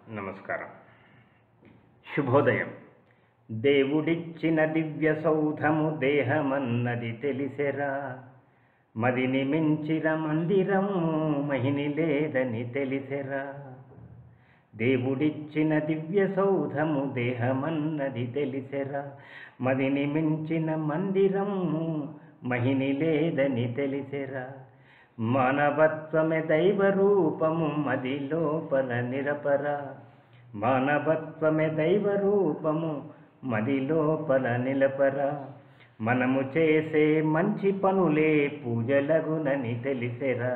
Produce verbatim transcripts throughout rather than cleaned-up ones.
నమస్కారం. శుభోదయం. దేవుడిచ్చిన దివ్య సౌధము దేహమన్నది తెలిసెరా, మదిని మించిన మందిరము మహిని లేదని తెలిసెరా. దేవుడిచ్చిన దివ్య సౌధము దేహమన్నది తెలిసెరా, మదిని మించిన మందిరము మహిని లేదని తెలిసెరా. మానవత్వమే దైవ రూపము మది లోపల నిరపరా, మానవత్వమే దైవ రూపము మది లోపల నిలపరా. మనము చేసే మంచి పనులే పూజలగునని తెలిసెరా,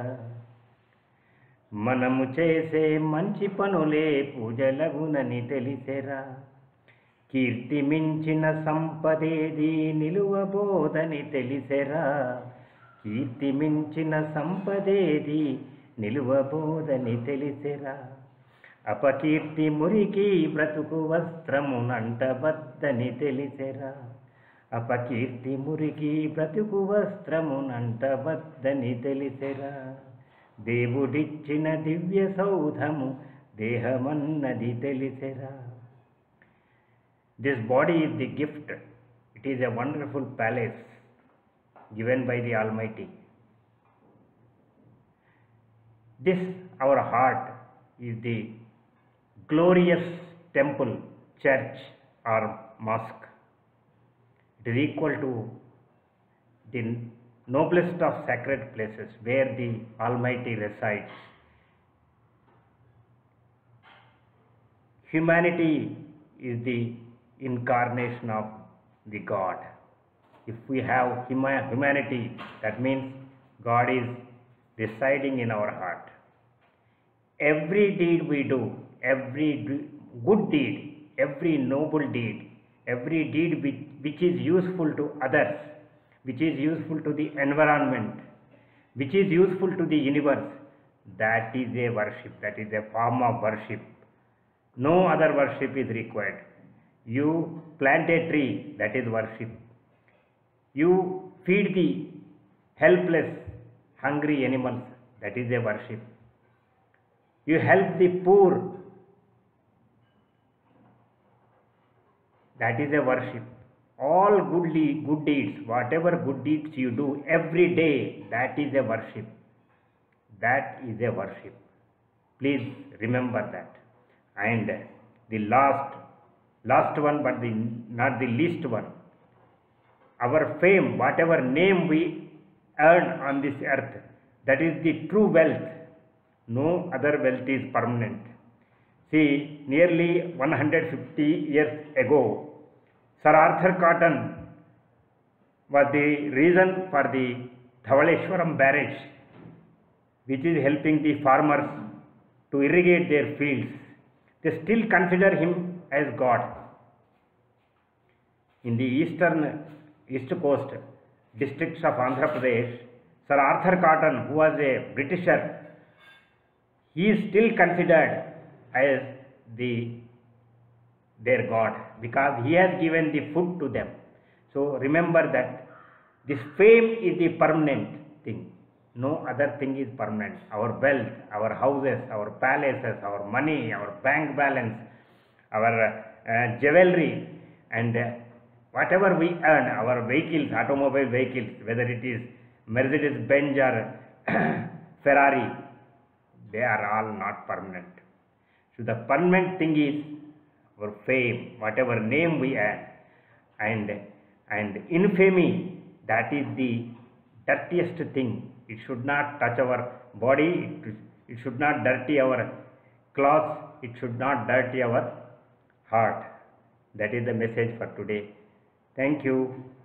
మనము చేసే మంచి పనులే పూజలగునని తెలిసెరా. కీర్తి మించిన సంపదేది నిలువబోదని తెలిసెరా, కీర్తి మించిన సంపదేది నిలువబోదని తెలిసెరా. అపకీర్తి మురికి బ్రతుకు వస్త్రమునంటబద్దని తెలిసెరా, అపకీర్తి మురికి బ్రతుకు వస్త్రమునంటబద్దని తెలిసెరా. దేవుడిచ్చిన దివ్య సౌధము దేహమన్నది తెలిసెరా. This body is the gift. It is a wonderful palace given by the Almighty. This our heart is the glorious temple, church or mosque. It is equal to the noblest of sacred places where the Almighty resides. Humanity is the incarnation of the God. If we have humanity, that means God is residing in our heart. Every deed we do, every good deed, every noble deed, every deed which, which is useful to others, which is useful to the environment, which is useful to the universe, that is a worship, that is a form of worship. No other worship is required. You plant a tree, that is worship. You feed the helpless, hungry animals, that is a worship. You help the poor, that is a worship. All good, good deeds, whatever good deeds you do every day, that is a worship. That is a worship. Please remember that. And the last, last one, but the, not the least one, our fame, whatever name we earn on this earth, that is the true wealth. No other wealth is permanent. See, nearly one hundred fifty years ago, Sir Arthur Cotton was the reason for the Dhavaleshwaram barrage, which is helping the farmers to irrigate their fields. They still consider him as God. In the eastern east coast districts of Andhra Pradesh, Sir Arthur Cotton, who was a Britisher, he is still considered as the their God because he has given the food to them. So remember that this fame is the permanent thing. No other thing is permanent. Our wealth, our houses, our palaces, our money, our bank balance, our uh, jewelry, and uh, whatever we earn, our vehicles, automobile vehicles, whether it is Mercedes-Benz or Ferrari, they are all not permanent. So the permanent thing is our fame, whatever name we earn, and and infamy, that is the dirtiest thing. It should not touch our body, it, it should not dirty our clothes, it should not dirty our heart. That is the message for today. Thank you.